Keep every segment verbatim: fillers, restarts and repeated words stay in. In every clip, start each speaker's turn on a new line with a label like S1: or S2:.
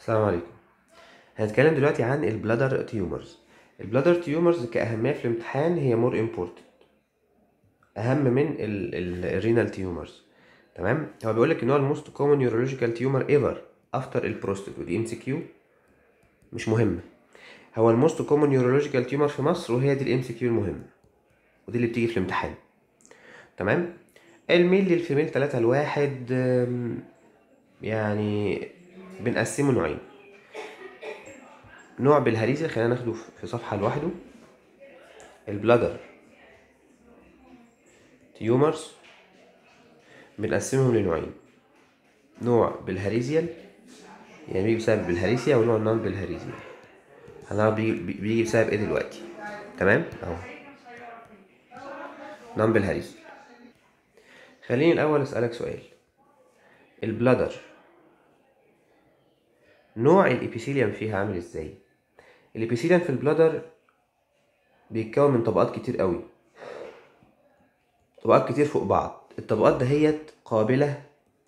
S1: السلام عليكم. هنتكلم دلوقتي عن البلادر تيومرز. البلادر تيومرز كأهمية في الامتحان هي مور امبورتنت، أهم من الرينال تيومرز. تمام. هو بيقول لك ان هو الموست كومن نيورولوجيكال تيومر ايفر افتر البروستات، ودي ام سي كيو مش مهمة. هو الموست كومن نيورولوجيكال تيومر في مصر، وهي دي الام سي كيو المهمة، ودي اللي بتيجي في الامتحان. تمام. الميل للفيميل تلاتة لواحد، يعني بنقسمه نوعين. نوع بالهريزة خلينا ناخده في صفحة لوحده. البلادر تيومرز بنقسمهم لنوعين: نوع بالهريزيال يعني بيجي بسبب بالهريسيا، ونوع نون بالهريزيال هنعرف بيجي, بيجي بسبب ايه دلوقتي. تمام اهو نون بالهريزيال. خليني الاول اسالك سؤال: البلادر نوع الابيثيليوم فيها عامل ازاي؟ الابيثيليوم في البلادر بيتكون من طبقات كتير قوي، طبقات كتير فوق بعض. الطبقات دهيت قابله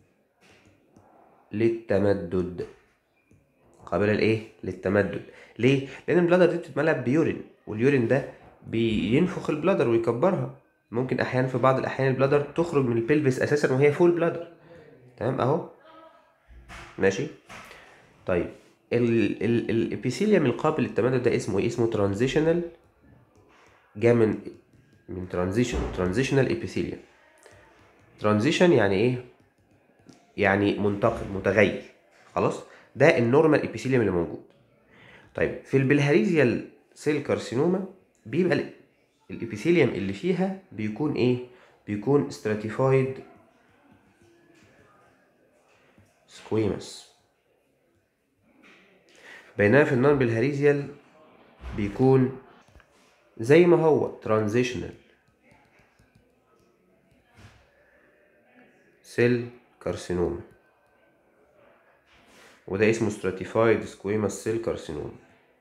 S1: للتمدد. قابله لايه؟ للتمدد. ليه؟ لان البلادر دي بتتملى بيورين، واليورين ده بينفخ البلادر ويكبرها. ممكن احيانا في بعض الاحيان البلادر تخرج من البلفس اساسا وهي فول بلادر. تمام اهو ماشي. طيب الابيثيليوم القابل للتمدد ده اسمه ايه؟ اسمه ترانزيشنال. جاء من من ترانزيشن، ترانزيشنال ابيثيليوم. ترانزيشن يعني ايه؟ يعني منتقل، متغير. خلاص، ده النورمال ابيثيليوم اللي موجود. طيب في البلهاريزيال سيل كارسينوما بيبقى الابيثيليوم اللي فيها بيكون ايه؟ بيكون stratified squamous. بينما في النون بالهاريزيال بيكون زي ما هو transitional cell carcinoma، وده اسمه stratified squamous cell carcinoma.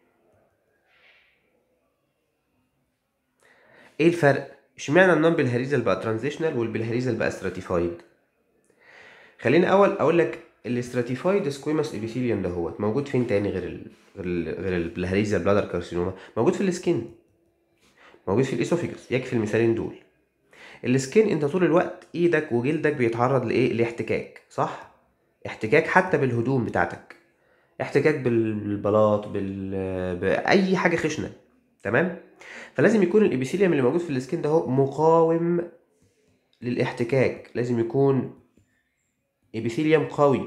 S1: ايه الفرق؟ اشمعنى النون بالهاريزيال بقى transitional والبالهاريزيال بقى stratified؟ خليني اول اقول لك الاستراتيفايد سكويموس ابيثيليوم ده هو موجود فين تاني غير ال غير ال غير البلهاريزيال بلادر كارسينوما؟ موجود في السكين، موجود في الاسوفيجس. يكفي المثالين دول. السكين انت طول الوقت ايدك وجلدك بيتعرض لايه؟ لاحتكاك، صح؟ احتكاك حتى بالهدوم بتاعتك، احتكاك بالبلاط، بال باي حاجه خشنه. تمام. فلازم يكون الابيثيليوم اللي موجود في السكين ده هو مقاوم للاحتكاك، لازم يكون ابيثيليوم قوي.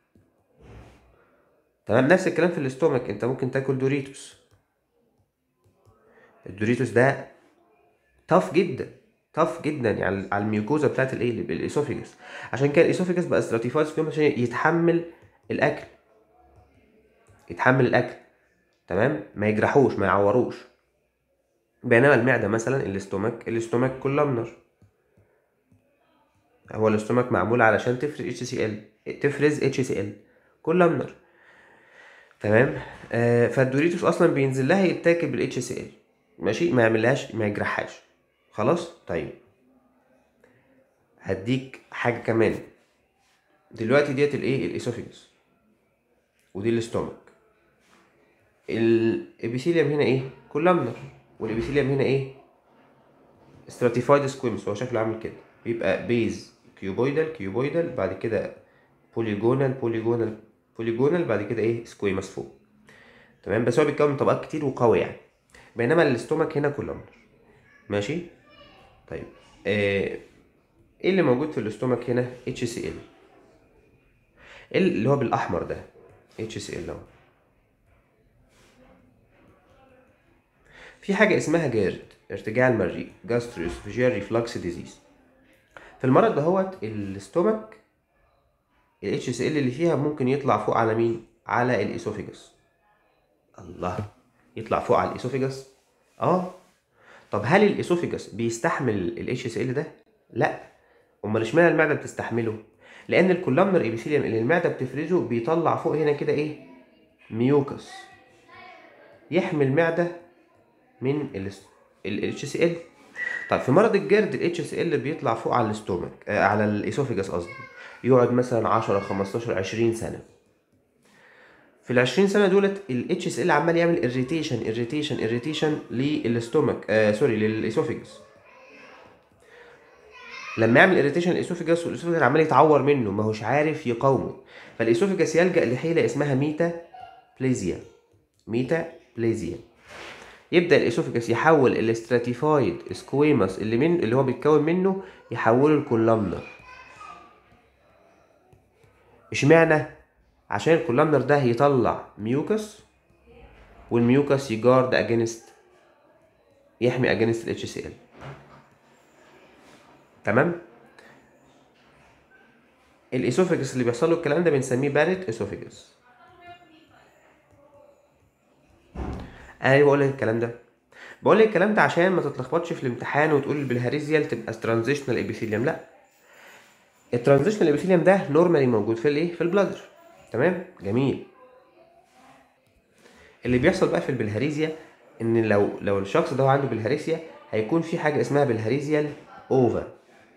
S1: تمام. نفس الكلام في الاستومك. انت ممكن تاكل دوريتوس، الدوريتوس ده طف جدا، طف جدا يعني على الميوكوزا بتاعت الايه؟ الاسوفيجس. عشان كده الاسوفيجس بقى ستراتيفايد سكويموس عشان يتحمل الاكل، يتحمل الاكل. تمام، ما يجرحوش، ما يعوروش. بينما المعده مثلا، الاستومك، الاستومك كولامنر. هو الاستومك معمول علشان تفرز اتش سي ال، تفرز اتش سي ال كولامنر. تمام. آه فالدوريتوس اصلا بينزل لها يتاكل بالاتش سي ال، ماشي، ما يعملهاش، ما يجرحهاش. خلاص. طيب هديك حاجه كمان. دلوقتي ديت الايه؟ الاسوفيجس، ودي الاستومك. الابيثيليوم هنا ايه؟ كولامنر. والابيثيليوم هنا ايه؟ ستراتيفايد سكويمس. هو شكله عامل كده، بيبقى بيز كيوبويدال كيوبويدال، بعد كده بوليجونال بوليجونال بوليجونال، بعد كده ايه؟ سكويمس فوق. تمام. بس هو بيتكون من طبقات كتير وقوي يعني. بينما الاستومك هنا كولامنر. ماشي. طيب آه ايه اللي موجود في الاستومك هنا؟ اتش سي ال، اللي هو بالاحمر ده اتش سي ال اهو. في حاجه اسمها جيرد، ارتجاع المريء، جاستروسوفيجيال ريفلكس ديزيز. في المرض دهوت الاستومك ال اتش سي ال اللي فيها ممكن يطلع فوق على مين؟ على الاسوفيجس. الله، يطلع فوق على الاسوفيجس. اه. طب هل الاسوفيجس بيستحمل ال اتش سي ال ده؟ لا. امال اشمعنى المعده بتستحمله؟ لان الكولامنر ابيثيليوم اللي المعده بتفرزه بيطلع فوق هنا كده ايه؟ ميوكس، يحمي المعده من ال اتش سي ال. طيب في مرض الجرد ال اتش سي ال بيطلع فوق على الاستومك، آه على الاسوفيجس قصدي، يقعد مثلا عشرة خمستاشر عشرين سنه. في ال عشرين سنه دولت ال اتش اس ال عمال يعمل اريتيشن اريتيشن اريتيشن للاستومك آه سوري للاسوفيجس. لما يعمل اريتيشن الاسوفيجاس والاسوفيجاس عمال يتعور منه، ما هوش عارف يقاومه، فالاسوفيجاس يلجأ لحيلة اسمها ميتا بليزيا. ميتا بليزيا يبدأ الاسوفيجاس يحول الاستراتيفايد سكويماس اللي من اللي هو بيتكون منه يحوله لكولامنر. اشمعنى؟ عشان الكولامنر ده يطلع ميوكس، والميوكس يجارد اجينست، يحمي اجينست الاتش سي ال. تمام؟ الاسوفيجاس اللي بيحصل له الكلام ده بنسميه باريت اسوفيجاس. انا ليه بقول لك الكلام ده؟ بقول لك الكلام ده عشان ما تتلخبطش في الامتحان وتقول بالهريزيال تبقى ترانزيشنال ابيثيليوم. لا، الترانزيشنال ابيثيليوم ده نورمالي موجود في الايه؟ في البلادر. تمام؟ جميل. اللي بيحصل بقى في البلهاريزيا ان لو لو الشخص ده عنده بلهارسيا هيكون في حاجه اسمها بلهاريزيال اوفا،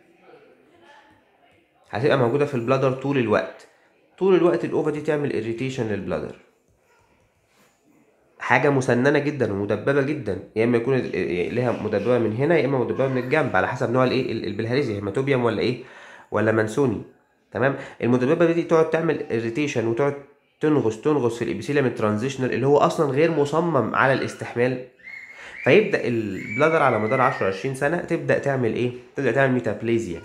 S1: هتبقى موجوده في البلادر طول الوقت. طول الوقت الاوفا دي تعمل اريتيشن للبلادر، حاجه مسننه جدا ومدببه جدا، يا اما يكون لها مدببه من هنا يا اما مدببه من الجنب على حسب نوع الايه البلهارسيا، هيماتوبيوم ولا ايه ولا منسوني. تمام؟ المدببه دي تقعد تعمل اريتيشن وتقعد تنغص تنغص في الابيثيليوم الترانزيشنال اللي هو اصلا غير مصمم على الاستحمال. فيبدا البلادر على مدار عشرة عشرين سنه تبدا تعمل ايه؟ تبدا تعمل ميتابليزيا،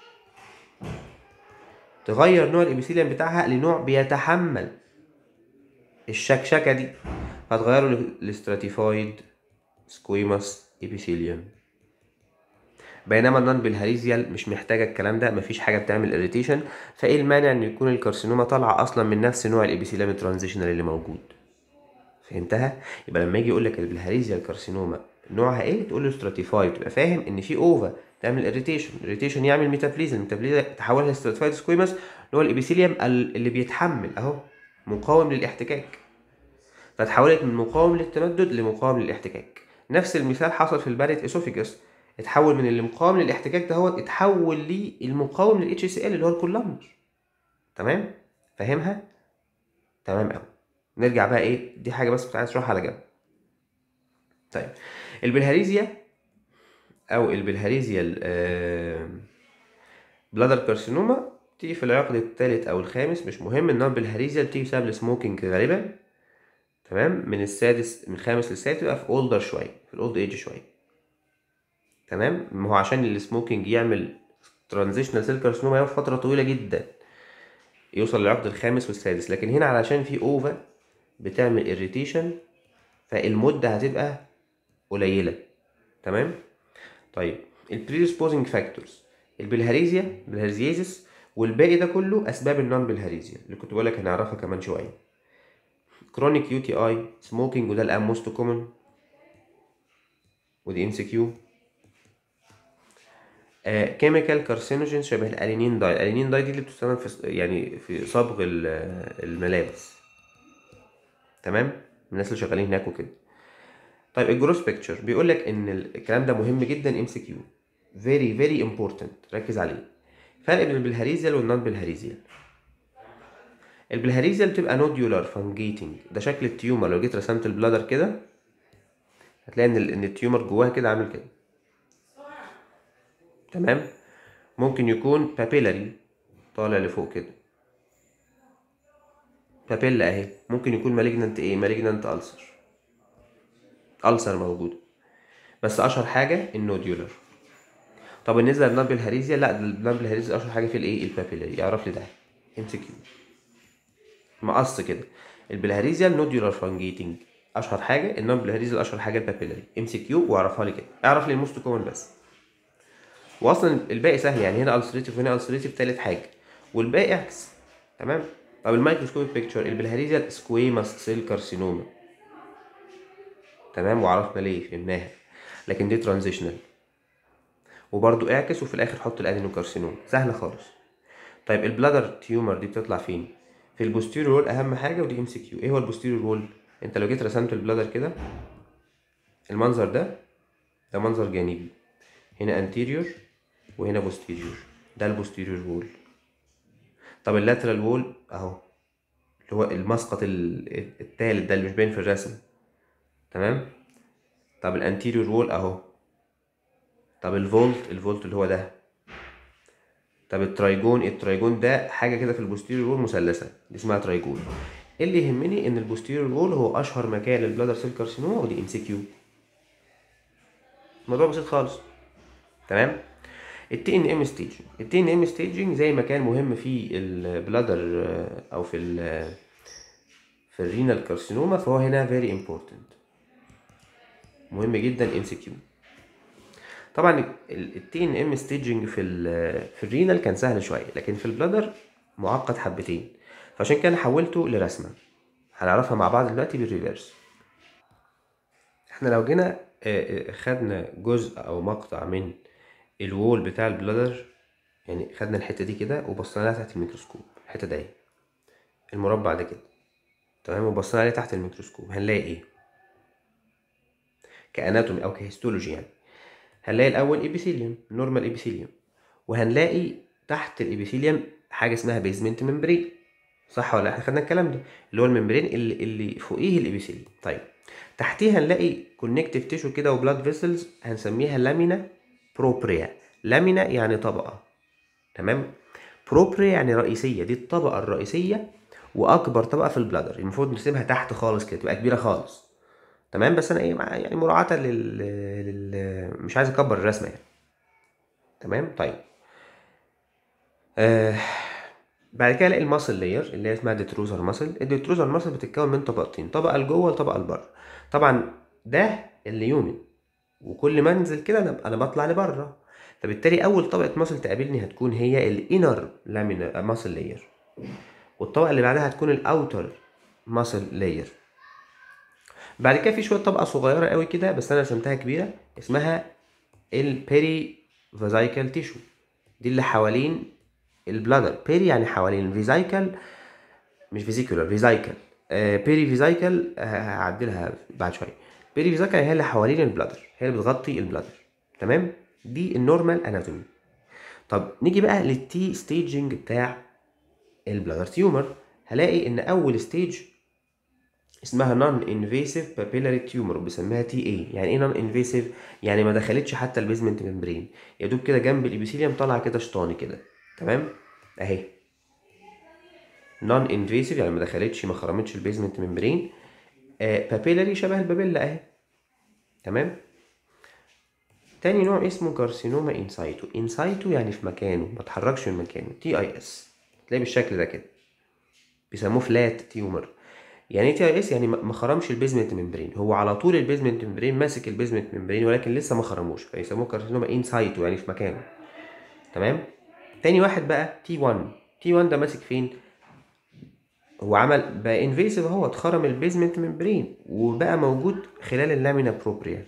S1: تغير نوع الابيثيليوم بتاعها لنوع بيتحمل الشكشكه دي، هتغيره للاستراتيفايد سكويماس ابيثيليوم. بينما النون بالهاريزيال مش محتاجه الكلام ده، مفيش حاجه بتعمل اريتيشن، فايه المانع ان يكون الكارسينوما طالعه اصلا من نفس نوع الابيثيليوم الترانزيشنال اللي موجود. فهمتها؟ يبقى لما يجي يقول لك البلهاريزيال كارسينوما نوعها ايه تقول له ستراتيفايد، تبقى فاهم ان في اوفا تعمل اريتيشن، اريتيشن يعمل ميتابليزم، ميتابليزم تحولها لستراتيفايد سكويماس اللي هو الابيثيليوم اللي بيتحمل اهو، مقاوم للاحتكاك، فتحولت من مقاوم للتمدد لمقاوم للاحتكاك. نفس المثال حصل في الباريت اسوفيجاس، اتحول من اللي مقاوم للاحتكاك ده هو اتحول للمقاوم للاتش سي ال اللي هو الكولامنر. تمام؟ فاهمها؟ تمام قوي. نرجع بقى ايه، دي حاجه بس كنت عايز اشرحها على جنب. طيب البلهاريزيا او البلهاريزيا آه بلادر كارسينوما تيجي في العقد الثالث او الخامس مش مهم، انها بالهاريزيا بتيجي بسبب السموكينج غالبا. تمام؟ من السادس من الخامس للسادس تبقى في اولدر شويه، في الاولد ايج شويه. تمام؟ ما هو عشان السموكينج يعمل ترانزيشنال سيل كارسينوما ياخد فتره طويله جدا يوصل للعقد الخامس والسادس، لكن هنا علشان في اوفا بتعمل اريتيشن فالمده هتبقى قليله. تمام؟ طيب البريديسبوزنج فاكتورز، البلهاريزيا بالهارزيازيس والباقي ده كله اسباب النون بالهاريزيا اللي كنت بقول لك هنعرفها كمان شويه. كرونيك يو تي اي، سموكينج وده الان موست كومن ودي ام سي كيو. كيميكال كارسينوجين شبه الالينين داي، الالينين داي دي اللي بتستخدم في يعني في صبغ الملابس. تمام؟ الناس اللي شغالين هناك وكده. طيب الجروس بيكتشر بيقول لك ان الكلام ده مهم جدا، ام سي كيو فيري فيري امبورتنت، ركز عليه. فرق بين البلهاريزيال والنون بلهاريزيال. البلهاريزيال بتبقى نوديولار فانجيتنج، ده شكل التيومر. لو جيت رسمت البلادر كده هتلاقي ان ان التيومر جواها كده عامل كده. تمام؟ ممكن يكون بابيلاري طالع لفوق كده، بابيلا اهي. ممكن يكون مالجنانت ايه، مالجنانت ألسر، ألسر موجود، بس اشهر حاجه النوديولار. طب بالنسبه للنون بالهاريزيال، لا النون بالهاريزيال اشهر حاجه في الايه، البابيلاري. اعرف لي ده ام سي كيو مقص كده. البلهاريزيال نوديولار فانجيتنج اشهر حاجه، النون بلهاريزيال اشهر حاجه البابيلاري. ام سي كيو واعرفها لي كده، اعرف لي الموست كومن بس، واصلا الباقي سهل يعني، هنا السريتيف وهنا السريتيف ثالث حاجه والباقي عكس. تمام؟ طب الميكروسكوبيك بيكتشر، البلهاريزيال سكويماس سيل كارسينوما. تمام؟ وعرفنا ليه، فهمناها، لكن دي ترانزيشنال. وبرده اعكس وفي الاخر حط الادينوكارسينوما، سهله خالص. طيب البلادر تيومر دي بتطلع فين؟ في البوستيريور وول اهم حاجه، ودي ام سي كيو. ايه هو البوستيريور وول؟ انت لو جيت رسمت البلادر كده، المنظر ده ده منظر جانبي، هنا انتيريور وهنا بوستيريور، ده البوستيريور وول. طب اللاترال وول اهو، اللي هو المسقط ال- التالت ده اللي مش باين في الرسم. تمام. طب الانتيريور وول اهو. طب الفولت الفولت اللي هو ده. طب الترايجون الترايجون ده حاجه كده في البوستيريور وول مثلثه، دي اسمها ترايجون. اللي يهمني ان البوستيريور وول هو اشهر مكان للبلادر سيل كارسينوما، ودي ام سي كيو. الموضوع بسيط خالص. تمام. التي ان ام ستيجنج التي ان ام ستيجنج زي ما كان مهم في البلادر او في ال في الرينال كارسينوما، فهو هنا فيري امبورتنت، مهم جدا ام سي كيو. طبعا التي ان ام ستيجنج في ال في الرينال كان سهل شويه، لكن في البلادر معقد حبتين، فعشان كده حولته لرسمه هنعرفها مع بعض دلوقتي بالريفيرس. احنا لو جينا آه، آه، خدنا جزء او مقطع من الوول بتاع البلادر، يعني خدنا الحته دي كده وبصينا لها تحت الميكروسكوب، الحته دي المربع ده كده، تمام، وبصينا عليه تحت الميكروسكوب، هنلاقي ايه كاناتومي او كهيستولوجي؟ يعني هنلاقي الاول ابيثيليوم، نورمال ابيثيليوم، وهنلاقي تحت الابيثيليوم حاجه اسمها بيزمنت ممبرين، صح ولا احنا خدنا الكلام ده؟ اللي هو الممبرين اللي, اللي فوقيه الابيثيليوم. طيب تحتيه هنلاقي كونكتيف تيشو كده وبلاد فيسلز، هنسميها لامينا بروبريا. لامينا يعني طبقه، تمام. بروبريا يعني رئيسيه، دي الطبقه الرئيسيه واكبر طبقه في البلادر، المفروض نسيبها تحت خالص كده تبقى كبيره خالص. تمام. بس انا ايه مع- يعني مراعاه لل... لل مش عايز اكبر الرسمه يعني. تمام. طيب آه بعد كده الاقي الماسل لاير اللي هي اسمها ديتروزر ماسل. الديتروزر ماسل بتتكون من طبقتين، طبقه لجوه وطبقه لبره. طبعا ده اليومن، وكل ما انزل كده انا انا بطلع لبره، فبالتالي اول طبقه ماسل تقابلني هتكون هي الانر لامينا ماسل لاير، والطبقه اللي بعدها هتكون الاوتر ماسل لاير. بعد كده في شويه طبقه صغيره قوي كده بس انا رسمتها كبيره، اسمها البيري فازايكال تيشو، دي اللي حوالين البلادر. بيري يعني حوالين، فيزايكال مش فيزيكولار، فيزايكال. آه بيري فيزايكال آه هعدلها بعد شويه. بيري فيزايكال هي اللي حوالين البلادر، هي اللي بتغطي البلادر. تمام. دي النورمال اناتومي. طب نيجي بقى للتي ستيجنج بتاع البلادر تيومر. هلاقي ان اول ستيج اسمها نون انفيسيف بابيلاري تيومر، بسميها تي اي. يعني ايه نون انفيسيف؟ يعني ما دخلتش حتى البيزمنت ممبرين، يا دوب كده جنب الابيثيليوم طالعه كده شطاني كده. تمام. اهي نون انفيسيف يعني ما دخلتش ما خرمتش البيزمنت ممبرين. آه بابيلاري شبه البابيلا اهي. تمام. تاني نوع اسمه كارسينوما انسايتو. انسايتو يعني في مكانه، ما اتحركش من مكانه، تي اي اس. تلاقي بالشكل ده كده، بيسموه فلات تيومر. يعني ايه تي اي اس؟ يعني ما خرمش البيزمنت ممبرين، هو على طول البيزمنت ممبرين ماسك البيزمنت ممبرين ولكن لسه ما خرموش، فيسموه كارسينوما انسايتو يعني في مكانه. تمام. تاني واحد بقى تي واحد. تي واحد ده ماسك فين؟ هو عمل بقى انفيسيف، هو اتخرم البيزمنت ممبرين وبقى موجود خلال اللامينا بروبريا.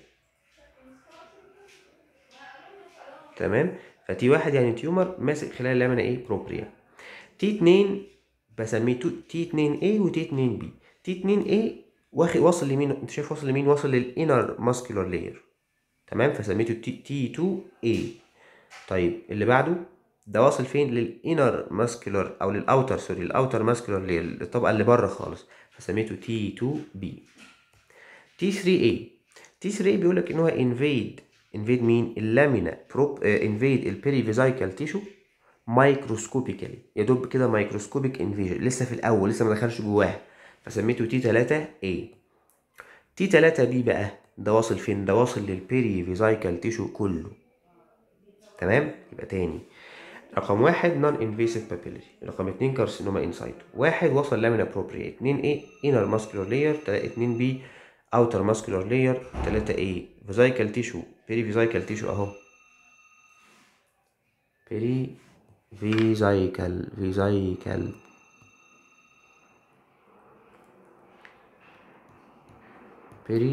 S1: تمام. فتي واحد يعني تيومر ماسك خلال اللامينا ايه بروبريا. تي اتنين بسميه تي اتنين اي وتي اتنين بي. تي اتنين اي واخد واصل لمين؟ انت شايف واصل لمين؟ واصل للانر ماسكولار لاير. تمام. فسميته تي اتنين اي. طيب اللي بعده ده واصل فين؟ للانر ماسكولار او للاوتر سوري الاوتر ماسكولار لاير، الطبقه اللي بره خالص، فسميته تي اتنين بي. تي تلاتة اي. تي تلاتة اي بيقول لك ان هو انفيد انفيد مين؟ اللامينا بروب انفيد البيريفيزايكال تيشو مايكروسكوبيكالي، يا دوب كده مايكروسكوبيك انفيجن، لسه في الاول لسه ما دخلش جواها، فسميته تي تلاتة اي. تي تلاتة بي بقى ده واصل فين؟ ده واصل للبيريفيزايكال تيشو كله. تمام. يبقى تاني، رقم واحد نون انفيسيف بابيلري، رقم اتنين كارسينوما انسايتو، واحد وصل لامينا بروبريا، اتنين ايه انر ماسكولار لاير، اتنين بي اوتر ماسكولار لاير، تلاتة ايه فيزايكال تيشو بيري فيزايكال تيشو اهو. بيري فيزايكال فيزايكال بيري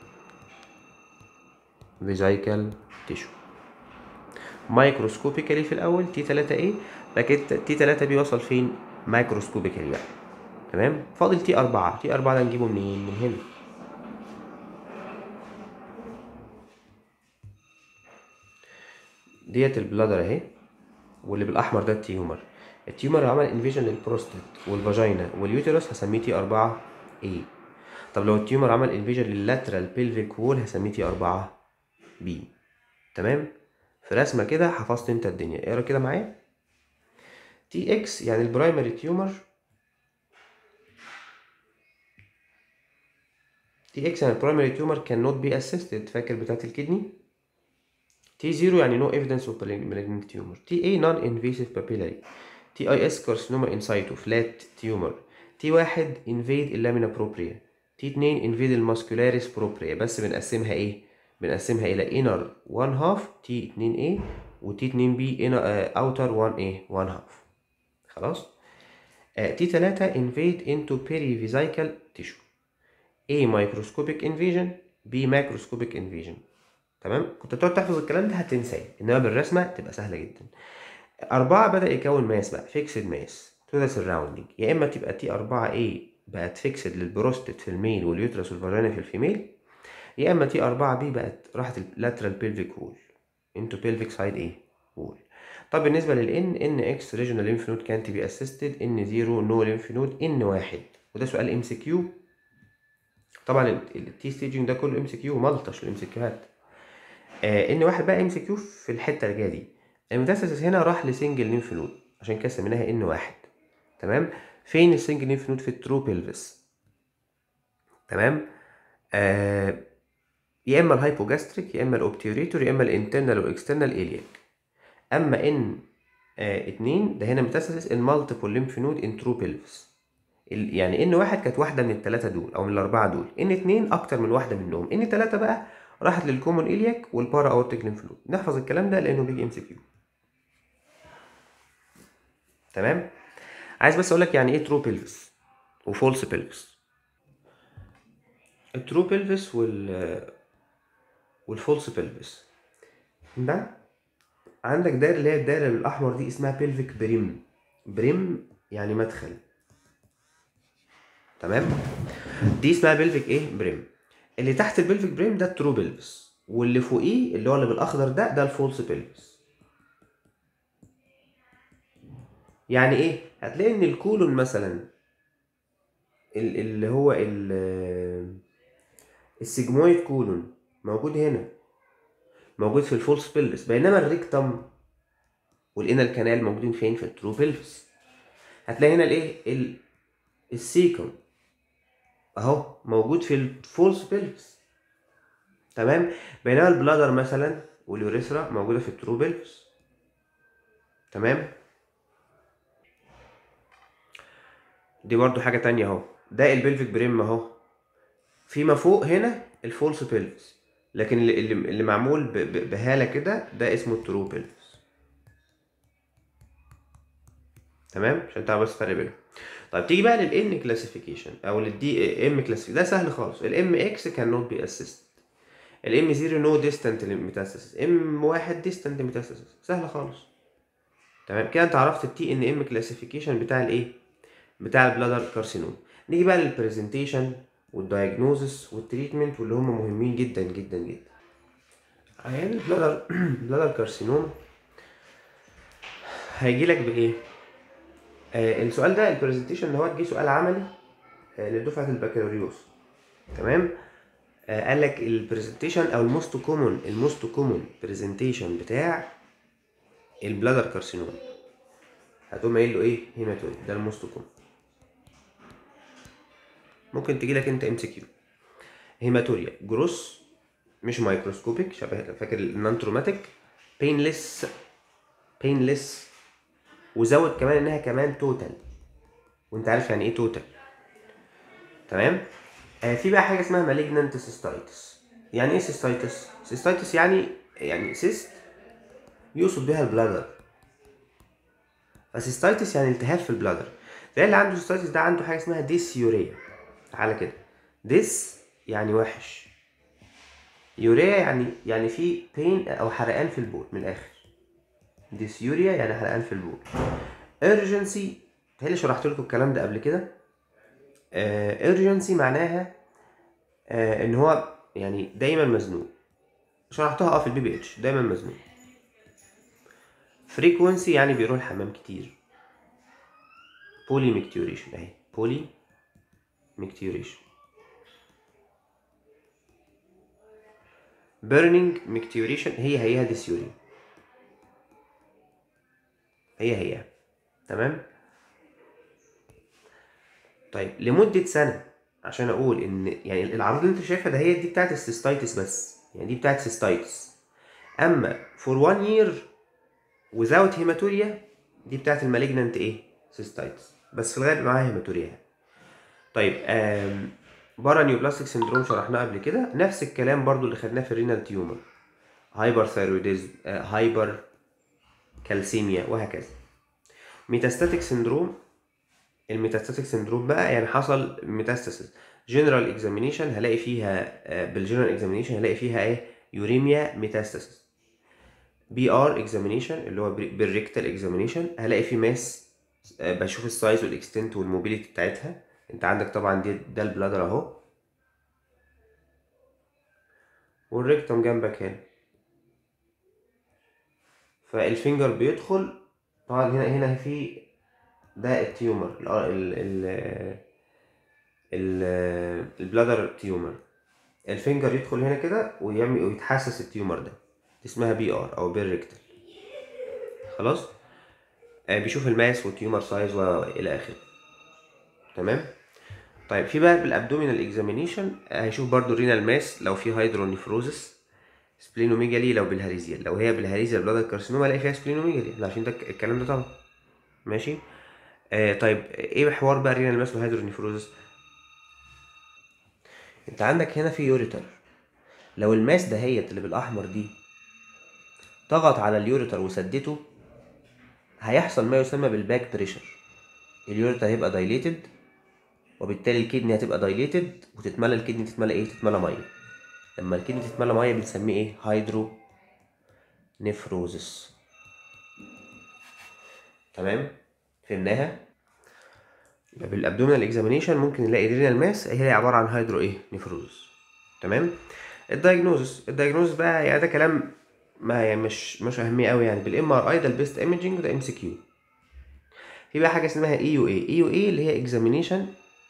S1: فيزايكال تيشو مايكروسكوبيكالي في الاول تي تلاتة ايه، لكن تي تلاتة بي وصل فين؟ مايكروسكوبيكالي بقى. تمام. فاضل تي اربعة. تي اربعة ده نجيبه منين؟ من هنا. ديت البلادر اهي، واللي بالاحمر ده التيومر. التيومر لو عمل انفيجن للبروستات والفاجينا واليوتيروس هسميه تي أربعة اي. طب لو التيومر عمل انفيجن لللاترال بيلفيك وول هسميه تي أربعة بي. تمام. في رسمه كده حفظت انت الدنيا، اقرا كده معايا. تي اكس يعني البرايمري تيومر، تي اكس يعني البرايمري تيومر كان نوت بي اسيستد، فاكر بتاعت الكدني. تي زيرو يعني نو ايفيدنس اوف malignant تيومر. تي اي نون انفيسيف بابيلاري. تي اي اس كارسينوما انسايتو فلات تيومر. تي واحد انفيد اللامينا بروبريا. تي اتنين انفيد الماسكولاريس بروبريا، بس بنقسمها ايه؟ بنقسمها الى انر واحد هاف تي اتنين اي وتي اتنين بي اوتر واحد اي واحد هاف. خلاص. تي تلاتة انفيد انتو بيريفيزايكال تيشو. A microscopic invasion B macroscopic invasion. تمام. كنت تقعد تحفظ الكلام ده هتنساه، انما بالرسمه تبقى سهله جدا. أربعة بدأ يكون ماس بقى فيكسد ماس تو ذا سراوندينج، يا إما تبقى تي أربعة A بقت فيكسد للبروستات في الميل واليوترس والفاجينا في الفيميل، يا إما تي أربعة B بقت راحت اللاترال بيلفيك وول انتو بيلفيك سايد إيه وول. طب بالنسبة للإن إن إكس ريجونال ليمف نود كانت بي أسيستد، إن زيرو نو ليمف نود، إن واحد وده سؤال إم سي كيو. طبعا التي ستيجنج ده كله إم سي كيو ملطش الإم سي كيوهات. آه إن واحد بقى إم سي كيو في الحتة اللي جاية دي. الميتاستاسيس هنا راح لسنجل ليمف نود عشان كده سميناها ان واحد. تمام. فين السنجل ليمف نود؟ في الترو بيلفس. تمام. آه يا اما الهايبوجاستريك يا اما الاوبتيوريتور يا اما الانترنال والاكسترنال الياك. اما ان آه اتنين ده هنا ميتاستاسيس المالتيبل ليمف نود ان ترو بيلفس. يعني ان واحد كانت واحده من الثلاثه دول او من الاربعه دول، ان اتنين اكتر من واحده منهم، ان ثلاثه بقى راحت للكومون الياك والبارا اورتيك ليمف نود. نحفظ الكلام ده لانه بيجي ام سي كيو. تمام. عايز بس اقول لك يعني ايه ترو بيلفس وفولس بيلفس. الترو بيلفس وال والفولس بيلفس ده عندك دايره اللي هي الدايره الاحمر دي اسمها بيلفيك بريم. بريم يعني مدخل. تمام. دي اسمها بيلفيك ايه بريم. اللي تحت البيلفيك بريم ده الترو بيلفس، واللي فوقيه اللي هو اللي بالاخضر ده ده الفولس بيلفس. يعني ايه؟ هتلاقي ان الكولون مثلا اللي هو السيجمويد كولون موجود هنا، موجود في الفولس بيلفس، بينما الريكتم والانال كانال موجودين فين؟ في الترو بيلفس. هتلاقي هنا الايه السيكم اهو موجود في الفولس بيلفس. تمام. بينما البلادر مثلا واليوريثرا موجوده في الترو بيلفس. تمام. دي برضو حاجه تانية اهو، ده البلفيك بريم اهو، فيما فوق هنا الفولس بيلفس، لكن اللي اللي معمول بهاله كده ده اسمه الترو بيلفس. تمام. عشان تعرف بس فرق بينهم. طيب تيجي بقى للان كلاسيفيكيشن او للدي ام كلاسيفيكيشن، ده سهل خالص. الام اكس كان نوت بي اسيست، الام زيرو نو ديستانت ميتاستاسيس، ام واحد ديستانت ميتاستاسيس، سهله خالص. تمام كده انت عرفت التي ان ام كلاسيفيكيشن بتاع الايه؟ بتاع البلادر كارسينوم. نيجي بقى للبرزنتيشن والدايجنوزس والتريتمنت واللي هم مهمين جدا جدا جدا. عيان البلادر بلادر كارسينوم هيجي لك بايه؟ آه السؤال ده البرزنتيشن اللي هو جه سؤال عملي آه لدفعه البكالوريوس. تمام. آه قال لك البرزنتيشن او الموست كومون الموست كومون برزنتيشن بتاع البلادر كارسينوم، هتقوم قايل له ايه؟ هيماتوري، ده الموست كومون. ممكن تجي لك انت ام سي كيو. هيماتوريا جروس مش مايكروسكوبيك، شبه فاكر النون تروماتيك، بينلس بينلس، وزود كمان انها كمان توتال، وانت عارف يعني ايه توتال. تمام. آه في بقى حاجه اسمها مالجنانت سيستايتس. يعني ايه سيستايتس؟ سيستايتس يعني يعني سيست يقصد بها البلادر، فسيستايتس يعني التهاب في البلادر. ده اللي عنده سيستايتس ده عنده حاجه اسمها ديسيوريا. تعالى كده، ديس يعني وحش، يوريا يعني يعني في بين او حرقان في البول من الاخر. ديسيوريا يعني حرقان في البول. ايرجنسي هي شرحت لكم الكلام ده قبل كده. ايرجنسي معناها آه ان هو يعني دايما مزنوق، شرحتها اه في البي بي اتش، دايما مزنوق. فريكوينسي يعني بيروح الحمام كتير. بولي ميكتيوريشن اهي، بولي ميكتيوريشن. بيرنينج ميكتيوريشن هي هيها ديسيوريا، هي هي. تمام. طيب لمدة سنة، عشان اقول ان يعني الاعراض اللي انت شايفها ده هي دي بتاعت السيستايتس بس، يعني دي بتاعت سيستايتس. اما for one year without hematuria دي بتاعت المالجنانت ايه سيستايتس، بس في الغالب معاها هيماتوريا. طيب آم بارانيوبلاستيك سندروم شرحناه قبل كده، نفس الكلام برضو اللي خدناه في الرينال تيومر، هايبر ثايرويديزم، هايبر كالسيميا وهكذا. ميتاستاتيك سندروم، الميتاستاتيك سندروم بقى يعني حصل ميتاستاسيس. جنرال اكزامينيشن هلاقي فيها بالجنرال اكزامينيشن هلاقي فيها ايه يوريميا ميتاستاسيس. بي ار اكزامينيشن اللي هو بالريكتال اكزامينيشن هلاقي فيه ماس، بشوف السايز والاكستنت والموبيليتي بتاعتها. انت عندك طبعا دي ده البلادر اهو، والريكتوم جنبك هنا، فالفينجر بيدخل طبعا هنا هنا في ده التيومر ال ال ال البلادر تيومر. الفينجر يدخل هنا كده ويعمل ويتحسس التيومر ده، اسمها بي ار او بيركتل. خلاص. آه بيشوف الماس والتيومر سايز والى اخره. تمام. طيب في بقى بالابدومينال اكزامينيشن هيشوف برضو رينال ماس لو في هيدرونيفروزس، سبلينوميجالي لو بالهاريزيا، لو هي بالهاريزيا بلادر كارسينوما الاقي فيها سبلينوميجالي، احنا عارفين ده الكلام ده طبعا. ماشي. آه طيب ايه حوار بقى رينال ماس والهيدرونيفروزس؟ انت عندك هنا في يوريتر، لو الماس دهيت اللي بالاحمر دي ضغط على اليوريتر وسدته هيحصل ما يسمى بالباك بريشر، اليوريتر هيبقى دايليتد وبالتالي الكدني هتبقى دايليتد وتتملى، الكدني تتملى ايه تتملى ميه. لما الكدني تتملى ميه بنسميه ايه هيدرو نيفروزس. تمام. فهمناها. يبقى بالابدومينال اكزامينيشن ممكن نلاقي رينال ماس هي عباره عن هيدرو ايه نيفروزس. تمام. الدايجنوزس، الدايجنوزس بقى يعني ده كلام ما يعني مش مش اهميه قوي، يعني بالام ار اي ده البيست ايمجنج وده ام سي كيو. في بقى حاجه اسمها اي يو اي، اي يو اي اللي هي اكزامينيشن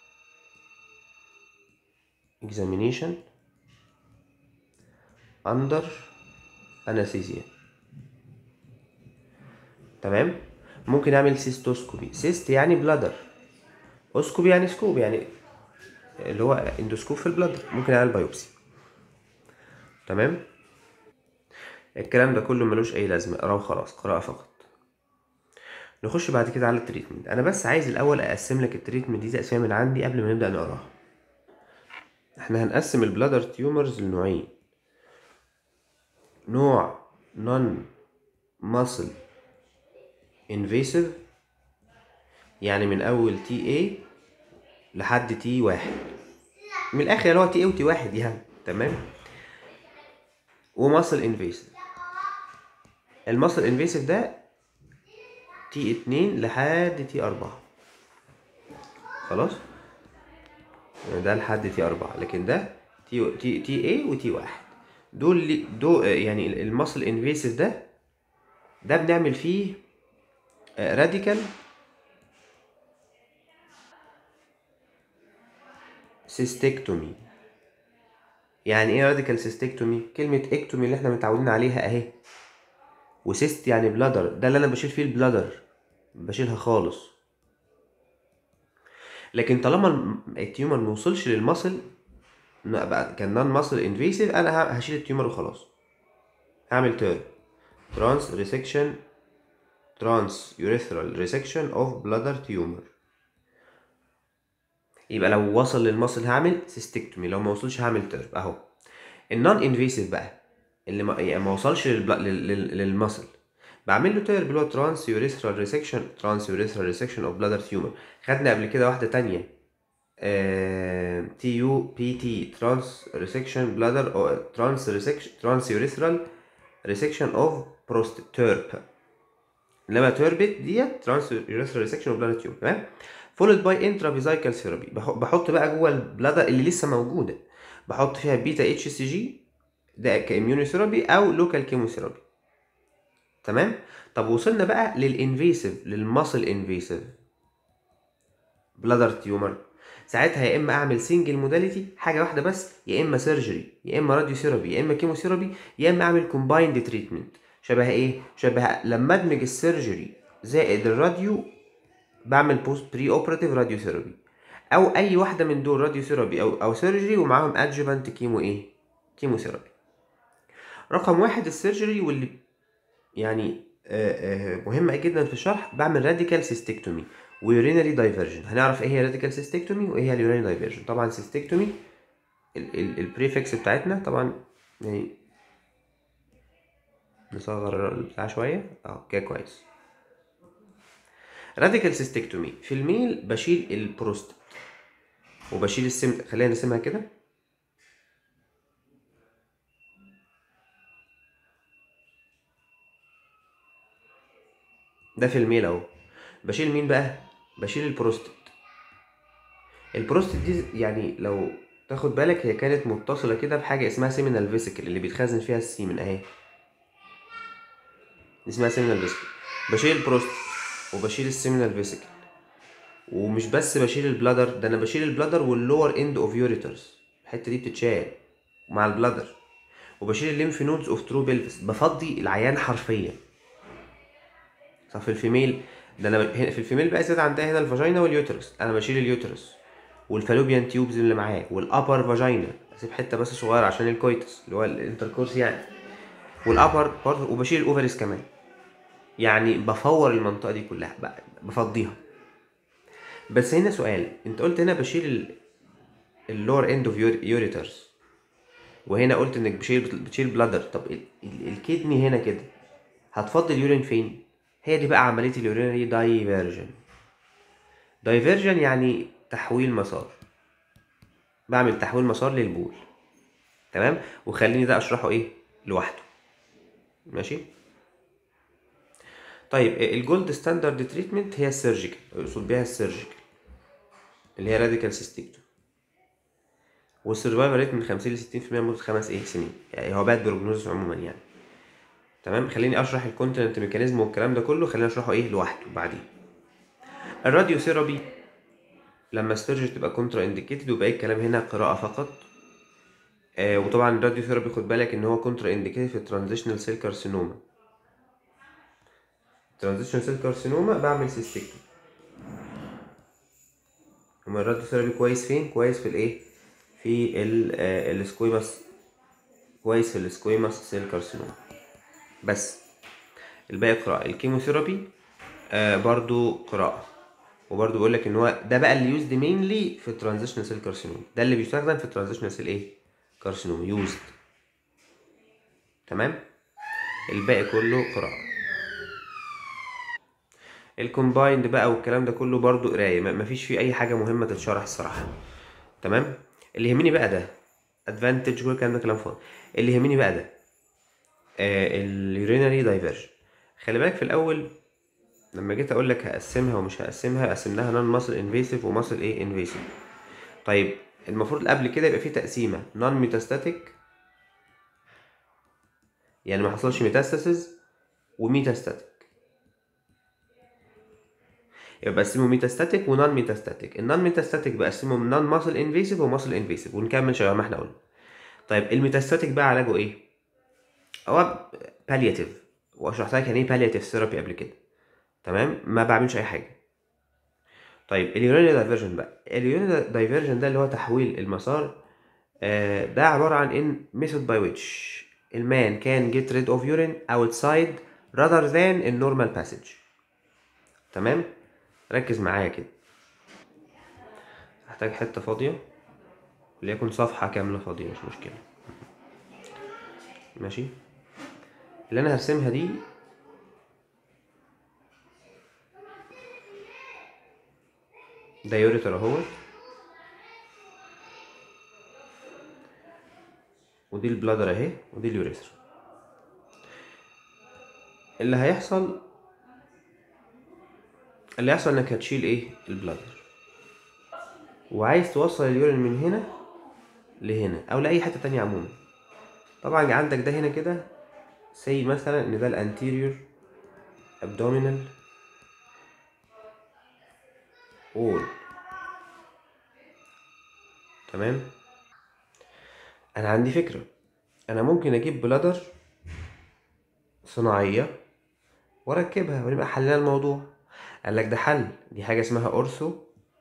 S1: اكزامينيشن اندر انستيزيا. تمام. ممكن اعمل سيستوسكوبي، سيست يعني بلادر، اسكوبي يعني سكوب، يعني اللي هو اندوسكوب في البلادر. ممكن اعمل بايوبسي. تمام. الكلام ده كله ملوش اي لازمه، اقراه وخلاص، قراءه فقط. نخش بعد كده على التريتمنت. انا بس عايز الاول اقسم لك التريتمنت دي تقسيمه من عندي قبل ما نبدا نقراها. احنا هنقسم البلادر تيومرز لنوعين، نوع نون ماسل انفيسيف يعني من اول تي اي لحد تي واحد، من الاخر اللي هو تي اي وتي واحد يعني. تمام. وماسل انفيسيف، الماسل انفيسيف ده تي اتنين لحد تي اربعة. خلاص. يعني ده لحد تي اربعة، لكن ده تي تي تي اي وتي واحد. دول دول يعني الماسل انفيسيف ده ده بنعمل فيه راديكال سيستكتومي. يعني ايه راديكال سيستكتومي؟ كلمة اكتومي اللي احنا متعودين عليها اهي، وسيست يعني بلادر، ده اللي انا بشيل فيه البلادر، بشيلها خالص. لكن طالما التيومر موصلش للمصل بقى كان نون ماسل انفيسيف، انا هشيل التيومر وخلاص. هعمل تيرم ترانس ريسكشن، ترانس يوريثرال ريسكشن اوف بلادر تيومر. يبقى لو وصل للمصل هعمل سيستكتومي، لو ما وصلش هعمل تيرم اهو. النون انفيسيف بقى اللي ما, يعني ما وصلش للمصل بعمل له تيرم اللي هو ترانس يوريثرال ريسكشن، ترانس يوريثرال ريسكشن اوف بلادر تيومر. خدنا قبل كده واحده تانية تي يو بي تي ترانس ريسكشن بلادر او ترانس ريسكشن ترانس يوريثرال ريسكشن اوف بروستات تيرب، انما تيربت ديت ترانس يوريثرال ريسكشن اوف بلادر تيوب. تمام. فولد باي انترافيزايكال ثيرابي، بحط بقى جوه البلادر اللي لسه موجوده بحط فيها بيتا اتش سي جي ده كاميونو ثيرابي او لوكال كيمو ثيرابي. تمام. طب وصلنا بقى للانفيسيف، للماسل انفيسيف. بلادر تيومر، ساعتها يا اما اعمل سنجل موداليتي حاجه واحده بس، يا اما سيرجري، يا اما راديو ثيرابي، يا اما كيموثيرابي، يا اما اعمل كومبايند تريتمنت. شبه ايه؟ شبه لما ادمج السيرجري زائد الراديو، بعمل بوست بري اوبراتيف راديو ثيرابي، او اي واحده من دول راديو ثيرابي او او سيرجري ومعاهم ادجوفانت كيمو ايه، كيموثيرابي. رقم واحد السيرجري، واللي يعني آه، آه، مهمة جدا في الشرح، بعمل راديكال سيستكتومي ويورينري دايفرجن. هنعرف ايه هي راديكال سيستكتومي وايه هي اليورينري دايفرجن. طبعا سيستكتومي البريفكس بتاعتنا طبعا يعني نصغر البتاع شوية اه كده كويس. راديكال سيستكتومي في الميل بشيل البروستات وبشيل السم، خلينا نرسمها كده. ده في الميل اهو. بشيل مين بقى؟ بشيل البروستات. البروستات دي يعني لو تاخد بالك هي كانت متصلة كده بحاجة اسمها سيمينال فيسيكل اللي بيتخزن فيها السيمن اهي، اسمها سيمينال فيسيكل. بشيل البروستات وبشيل السيمينال فيسيكل، ومش بس بشيل البلادر، ده انا بشيل البلادر واللور اند اوف يوريترز، الحته دي بتتشال مع البلادر. وبشيل الليمف نودز اوف ترو بيلفس، بفضي العيان حرفيا. صح. في الفيميل ده انا ب... هنا في الفيميل بقى زيادة عندها هنا الفاجينا واليوترس، انا بشيل اليوترس والفالوبيان تيوبز اللي معاه والابر فاجينا، اسيب حته بس صغيره عشان الكويتس اللي هو الانتركورس يعني، والابر برضه، وبشيل الاوفريس كمان. يعني بفور المنطقه دي كلها بقى، بفضيها. بس هنا سؤال، انت قلت هنا بشيل اللور اند اوف يوريترز، وهنا قلت انك بشيل بتشيل بلادر. طب ال- ال- الكدني هنا كده هتفضي اليورين فين؟ هي دي بقى عمليه اليورينري دايفيرجن. دايفيرجن يعني تحويل مسار، بعمل تحويل مسار للبول. تمام. وخليني ده اشرحه ايه لوحده. ماشي. طيب الجولد ستاندرد تريتمنت هي السيرجيكال، يقصد بيها السيرجيكال اللي هي راديكال سيستيكتوم، والسرفايفل ريت من خمسين ل ستين في المية لمده خمس ايه سنين، يعني هو باد بروجنوزس عموما يعني. تمام. خليني اشرح الكونتنت ميكانيزم والكلام ده كله، خليني اشرحه ايه لوحده بعدين. الراديو ثيرابي لما السيرجري تبقى كونترا انديكيتد، وبقى الكلام هنا قراءه فقط. آه وطبعا الراديو ثيرابي خد بالك ان هو كونترا انديكيتد في الترانزيشنال سيل كارسينوما. ترانزيشنال سيل كارسينوما بعمل سيستكتومي. هما الراديو ثيرابي كويس فين؟ كويس في الايه، في السكويماس، كويس في السكويماس سيل كارسينوما بس. الباقي قراءة. الكيموثيرابي آه برضو قراءة، وبرضو بيقول لك ان هو ده بقى اللي يوزد مينلي في الترانزيشنال سيل كارسينوما، ده اللي بيستخدم في الترانزيشنال سيل ايه كارسينوما يوزد. تمام. الباقي كله قراءة. الكومبايند بقى والكلام ده كله برضو قراية، مفيش فيه اي حاجة مهمة تتشرح الصراحة. تمام. اللي يهمني بقى ده ادفانتج والكلام ده كلام فاضي. اللي يهمني بقى ده آه اليورينري دايفرجن. خلي بالك في الاول لما جيت اقول لك هقسمها ومش هقسمها، قسمناها نون ماسل انفيسيف وماسل ايه انفيسيف. طيب المفروض قبل كده يبقى في تقسيمه نون ميتاستاتيك، يعني ما حصلش ميتاستاسيز، وميتاستاتيك. يبقى بقسمه ميتاستاتيك ونون ميتاستاتيك. النون ميتاستاتيك بقسمهم نون ماسل انفيسيف وماسل انفيسيف، ونكمل شبه ما احنا قلنا. طيب الميتاستاتيك بقى علاجه ايه؟ هو بالياتيف، وشرحت لك يعني ايه بالياتيف ثيرابي قبل كده. تمام. ما بعملش اي حاجه. طيب اليورينري دايفرجن بقى، اليورينري دايفرجن ده اللي هو تحويل المسار. آه ده عبارة عن ان method by which a man can get rid of urine outside rather than in normal passage. تمام. ركز معايا كده. هحتاج حتة فاضية، ليكن صفحة كاملة فاضية مش مشكلة. ماشي. اللي انا هرسمها دي ده يوريتر اهوت، ودي البلادر اهي، ودي اليوريثر. اللي هيحصل اللي هيحصل انك هتشيل ايه البلادر، وعايز توصل اليورين من هنا لهنا او لاي حته تانية عموما. طبعا عندك ده هنا كده سي مثلا ان ده الانتيريور abdominal wall، تمام. انا عندي فكره، انا ممكن اجيب بلادر صناعيه واركبها ونبقى حلينا الموضوع. قال لك ده حل، دي حاجه اسمها اورثو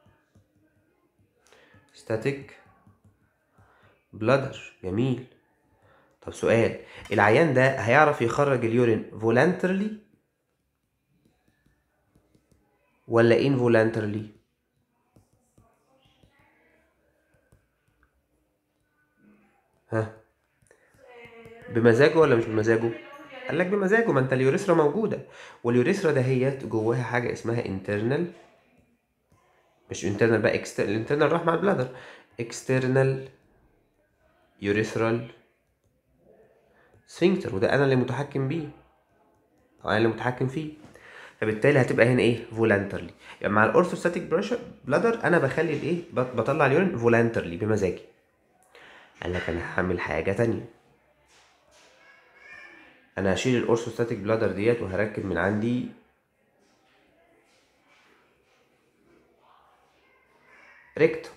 S1: ستاتيك بلادر. جميل. طب سؤال، العيان ده هيعرف يخرج اليورين فولانترلي ولا انفولانترلي؟ ها، بمزاجه ولا مش بمزاجه؟ قال لك بمزاجه، ما انت اليوريثرا موجوده، واليوريثرا دهيت جواها حاجه اسمها انترنال، مش انترنال بقى، اكسترنال. الانترنال راح مع البلادر، اكسترنال يوريثرال سفنكتر، وده انا اللي متحكم بيه، او انا اللي متحكم فيه. فبالتالي هتبقى هنا ايه؟ فولانترلي. يعني مع الاورثوستاتيك بريشر بلادر انا بخلي الايه، بطلع اليورين فولانترلي بمزاجي. قال لك انا هعمل حاجه تانية، انا هشيل الاورثوستاتيك بلادر ديت وهركب من عندي ريكتو.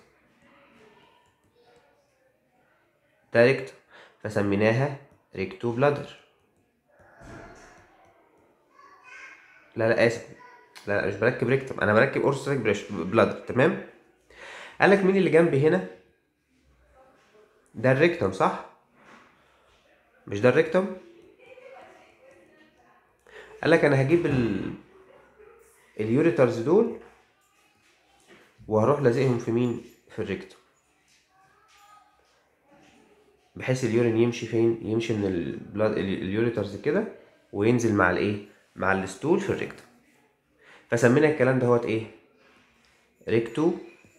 S1: ده ريكتو، فسميناها ريكتو بلادر. لا لا اسف، لا, لا مش بركب ريكتوم، انا بركب اورثوستاتيك بلادر. تمام. قال لك مين اللي جنبي هنا؟ ده الريكتوم صح؟ مش ده الريكتوم؟ قال لك انا هجيب ال... اليوريترز دول وهروح لازقهم في مين؟ في الريكتوم، بحيث اليورين يمشي فين؟ يمشي من البلاد اليوريترز كده وينزل مع الايه؟ مع الستول في الريكتوم. فسمينا الكلام ده هوت ايه؟ ريكتو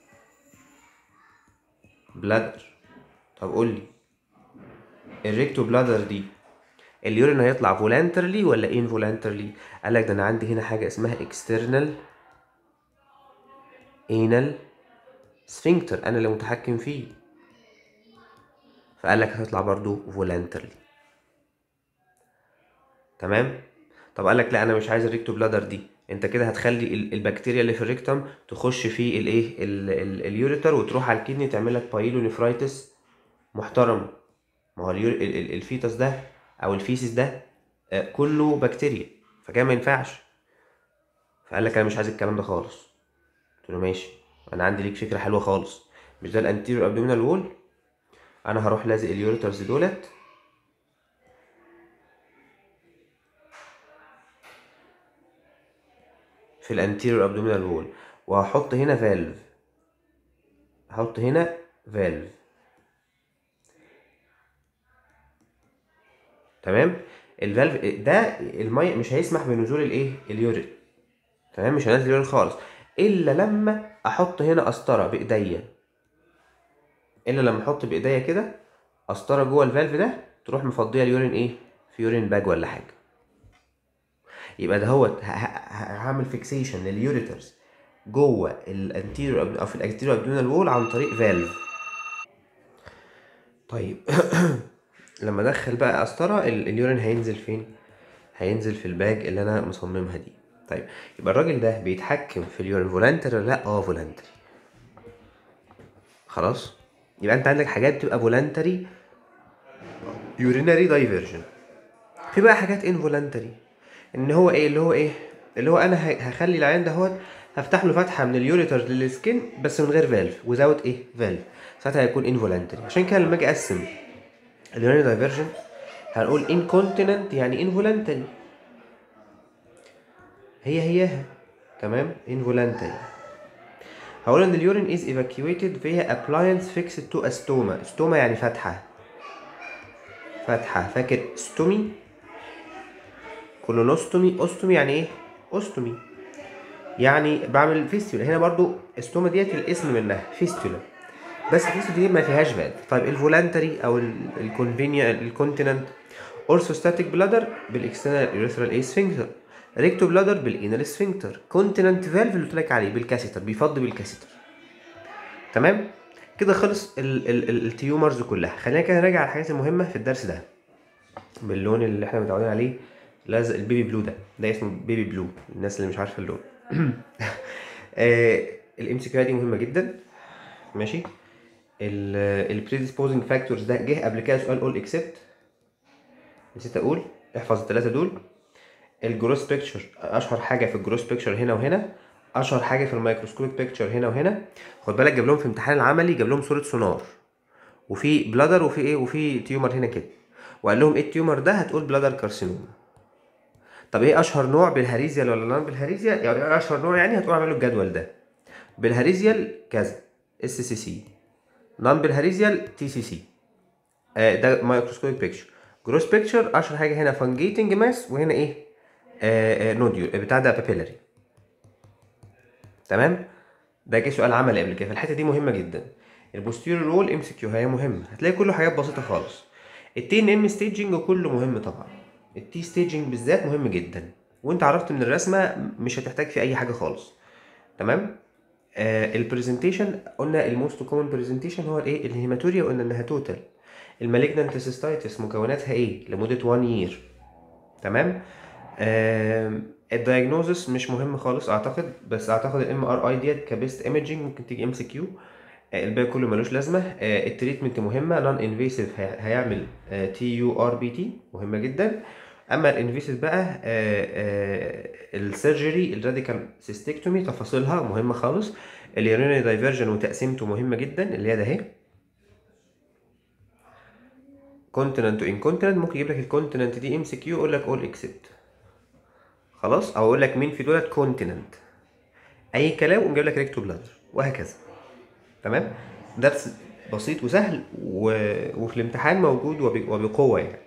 S1: بلادر. طب قول لي، الريكتو بلادر دي اليورين هيطلع فولانترلي ولا انفولانترلي؟ قال لك ده انا عندي هنا حاجه اسمها اكسترنال انال سفنكتر، انا اللي متحكم فيه، فقال لك هتطلع برضو فولانترلي. تمام. طب قال لك لا انا مش عايز الريكتو بلادر دي، انت كده هتخلي البكتيريا اللي في الريكتوم تخش في الايه، اليوريتر، وتروح على الكدني تعمل لك بايلونيفرايتس محترم. ما هو الفيتس ده او الفيسيس ده كله بكتيريا، فكده ما ينفعش. فقال لك انا مش عايز الكلام ده خالص. قلت له ماشي، انا عندي ليك فكره حلوه خالص. مش ده الانتيريور ابدومينال وول؟ انا هروح لازق اليوريترز دولت في الانتيريور ابدومينال وول، وهحط هنا فالف، هحط هنا فالف. تمام. الفالف ده الميه مش هيسمح بنزول الايه، اليورين. تمام، مش هنزل اليورين خالص الا لما احط هنا قسطره بايديا، الا لما احط بايديا كده قسطره جوه الفالف ده تروح مفضيه اليورين ايه، في يورين باج ولا حاجه. يبقى ده هو هعمل فيكسيشن لليوريترز جوه الانتيريور او في الانتيريور ابدومينال وول عن طريق فالف. طيب لما ادخل بقى قسطره اليورين هينزل فين؟ هينزل في الباج اللي انا مصممها دي. طيب يبقى الراجل ده بيتحكم في اليورين فولانتري ولا لا؟ اه فولانتري. خلاص، يبقى انت عندك حاجات بتبقى فولانتري يورينري دايفرجن، في بقى حاجات انفولانتري، ان هو ايه اللي هو ايه اللي هو انا هخلي العيان ده هو هفتح له فتحه من اليوريتر للسكين بس من غير فالف، وزاوت ايه فالف، ساعتها هيكون انفولانتري. عشان كده لما اجي اقسم اليورينري دايفرجن هنقول انكونتيننت يعني انفولانتري، هي هياها. تمام، انفولانتري. هقول ان اليورين از evacuated via appliance fixed to a stoma. stoma يعني فتحة، فتحة. فاكر ستومي، كولونوستومي، اوستومي يعني ايه؟ اوستومي يعني بعمل فيستولا. هنا برضو استوما ديت الاسم منها فيستولا، بس الفيستولا دي ما فيهاش فالف. طيب الفولانتري او الكونفينيا الكونتيننت، اورثوستاتيك بلادر بالاكسترنال يوريثرال اي سفنكتر، ريكتو بلادر بالانال سفنكتر، كونتيننت فالف اللي قلت لك عليه بالكاسيتر، بيفضي بالكاسيتر. تمام كده خلص ال ال ال التيومرز كلها. خلينا كده نراجع على الحاجات المهمه في الدرس ده باللون اللي احنا متعودين عليه، لازق البيبي بلو ده، ده اسمه بيبي بلو الناس اللي مش عارفه اللون. آه الام سي كيو دي مهمه جدا. ماشي. البريديسبوزنج فاكتورز ده جه قبل كده سؤال اول اكسبت، نسيت اقول احفظ الثلاثه دول. الجروس بيكتشر اشهر حاجه في الجروس بيكتشر هنا وهنا، اشهر حاجه في الميكروسكوبيك بيكتشر هنا وهنا. خد بالك جاب لهم في امتحان العملي جاب لهم صوره سونار وفي بلادر وفي ايه وفي تيومر هنا كده، وقال لهم ايه التيومر ده، هتقول بلادر كارسينوما. طب ايه اشهر نوع، بالهاريزيال ولا نون بالهاريزيال؟ يعني إيه اشهر نوع؟ يعني هتقول اعملوا الجدول ده، بالهاريزيال كذا اس سي سي، نون بالهاريزيال تي سي سي. آه ده مايكروسكوبيك بيكتشر. جروس بيكتشر اشهر حاجه هنا فانجيتنج ماس، وهنا ايه آه آه نوديول بتاع ده بابيلاري. تمام. ده جه سؤال عملي قبل كده، فالحته دي مهمه جدا. البوستيريور رول ام سي كيو هي مهمه، هتلاقي كله حاجات بسيطه خالص. التي ان ام ستيجنج كله مهم طبعا، التي ستيجنج بالذات مهم جدا، وانت عرفت من الرسمه مش هتحتاج في اي حاجه خالص. تمام. آه البرزنتيشن قلنا الموست كومن برزنتيشن هو الايه، الهيماتوريا، قلنا انها توتال. المالجنانت سيستايتس مكوناتها ايه لمده واحد يير. تمام. آه الدايجنوزس مش مهم خالص اعتقد، بس اعتقد الام ار اي ديت كبيست ايمجنج ممكن تيجي ام سي كيو. الباقي كله ملوش لازمه. آه التريتمنت مهمه، نون انفيسيف هيعمل تي يو ار بي تي مهمه جدا. اما الانفيسيف بقى آه آه السيرجري الراديكال سيستكتومي تفاصيلها مهمه خالص. اليورينري دايفرجن وتقسيمته مهمه جدا، اللي هي ده اهي كونتيننت وانكونتيننت. ممكن يجيب لك الكونتيننت دي ام سي كيو يقول لك اول اكسبت، خلاص، او اقول لك مين في دولت كونتيننت، اي كلام وقوم جايب لك ريكتو بلادر وهكذا. تمام. درس بسيط وسهل و... وفي الامتحان موجود وب... وبقوه يعني.